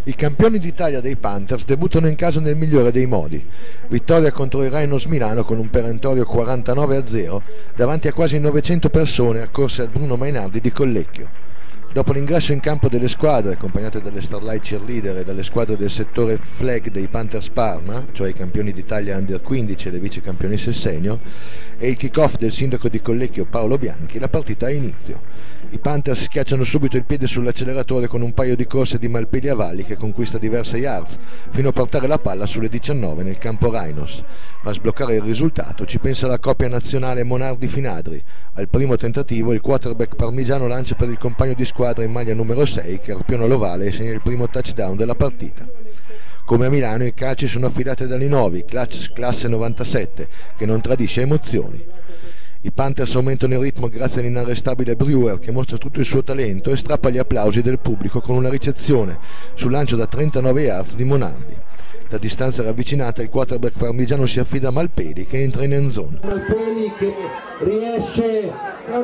I campioni d'Italia dei Panthers debuttano in casa nel migliore dei modi. Vittoria contro i Rhinos Milano con un perentorio 49-0 davanti a quasi 900 persone accorse al Bruno Mainardi di Collecchio. Dopo l'ingresso in campo delle squadre, accompagnate dalle Starlight Cheerleader e dalle squadre del settore flag dei Panthers Parma, cioè i campioni d'Italia Under 15 e le vice campionesse senior, e il kick-off del sindaco di Collecchio Paolo Bianchi, la partita ha inizio. I Panthers schiacciano subito il piede sull'acceleratore con un paio di corse di Malpeli a Valli che conquista diverse yards, fino a portare la palla sulle 19 nel campo Rhinos. Ma a sbloccare il risultato ci pensa la coppia nazionale Monardi-Finadri. Al primo tentativo il quarterback parmigiano lancia per il compagno di squadra in maglia numero 6 che arpiona l'ovale e segna il primo touchdown della partita. Come a Milano i calci sono affidati da Linovi, classe 97, che non tradisce emozioni. I Panthers aumentano il ritmo grazie all'inarrestabile Brewer che mostra tutto il suo talento e strappa gli applausi del pubblico con una ricezione sul lancio da 39 yards di Monardi. Da distanza ravvicinata il quarterback parmigiano si affida a Malpeli che entra in end zone. Malpeli che riesce a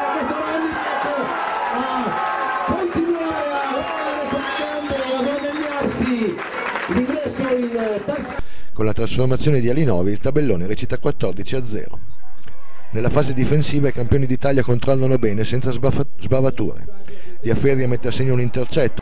continuare a guadagnarsi l'ingresso in testa. Con la trasformazione di Alinovi il tabellone recita 14-0. Nella fase difensiva i campioni d'Italia controllano bene senza sbavature. Diaferia mette a segno un intercetto.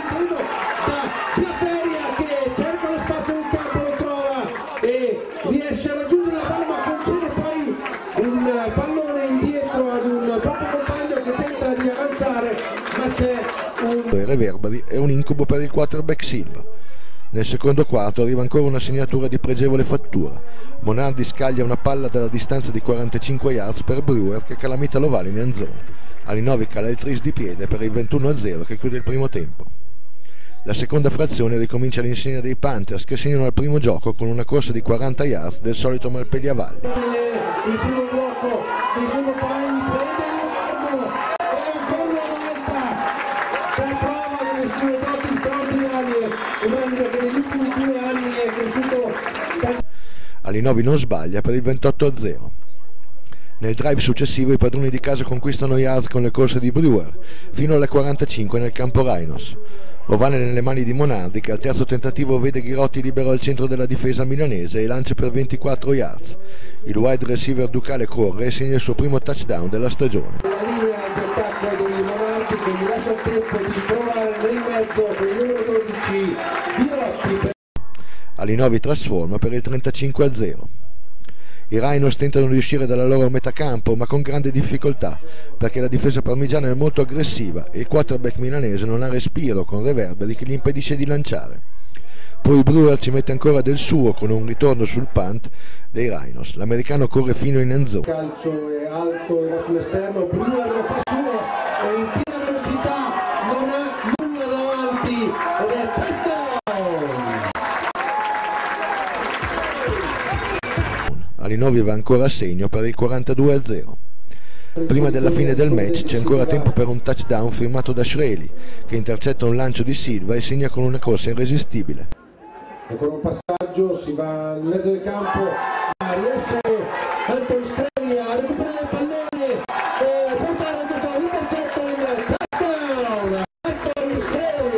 Diaferia che cerca lo spazio nel campo, lo trova e riesce a raggiungere la palla, ma concede poi un pallone indietro ad un proprio compagno che tenta di avanzare, ma c'è un reverberi e un incubo per il quarterback Silva. Nel secondo quarto arriva ancora una segnatura di pregevole fattura. Monardi scaglia una palla dalla distanza di 45 yards per Brewer che calamita l'ovale in end zone. Alinovi cala il tris di piede per il 21-0 che chiude il primo tempo. La seconda frazione ricomincia all'insegna dei Panthers che segnano al primo gioco con una corsa di 40 yards del solito Malpeli a Valli. Il primo blocco di Bruno Paini prende il largo e ancora una volta per prova delle sue doti straordinarie, un uomo che negli ultimi 2 anni è cresciuto. Alinovi non sbaglia per il 28-0. Nel drive successivo i padroni di casa conquistano yards con le corse di Brewer fino alle 45 nel campo Rhinos. Ovale nelle mani di Monardi che al terzo tentativo vede Ghirotti libero al centro della difesa milanese e lancia per 24 yards. Il wide receiver Ducale corre e segna il suo primo touchdown della stagione. La linea di attacco di Monardi che gli lascia il tempo di provare nel mezzo con il numero 12 Ghirotti. Alinovi trasforma per il 35-0. I Rhinos tentano di uscire dalla loro metacampo ma con grande difficoltà perché la difesa parmigiana è molto aggressiva e il quarterback milanese non ha respiro con reverberi che gli impedisce di lanciare. Poi Brewer ci mette ancora del suo con un ritorno sul punt dei Rhinos. L'americano corre fino in end zone. Il calcio è alto e va sull'esterno, Brewer lo fa suo e in piena velocità non ha nulla davanti ed è touchdown! Alinovi va ancora a segno per il 42-0. Prima della fine del match c'è ancora tempo per un touchdown firmato da Shreli che intercetta un lancio di Silva e segna con una corsa irresistibile. E con un passaggio si va nel mezzo del campo, riesce Anton Shreli a recuperare il pallone e portare l'intercetto in touchdown! Anton Shreli!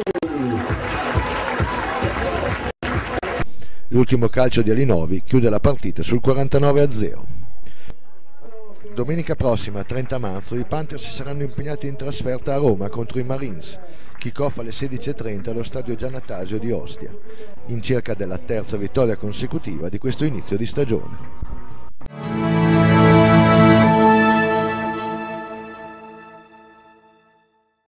L'ultimo calcio di Alinovi chiude la partita sul 49-0. Domenica prossima, 30 marzo, i Panthers saranno impegnati in trasferta a Roma contro i Marines. Kick-off alle 16:30 allo stadio Giannatasio di Ostia, in cerca della terza vittoria consecutiva di questo inizio di stagione.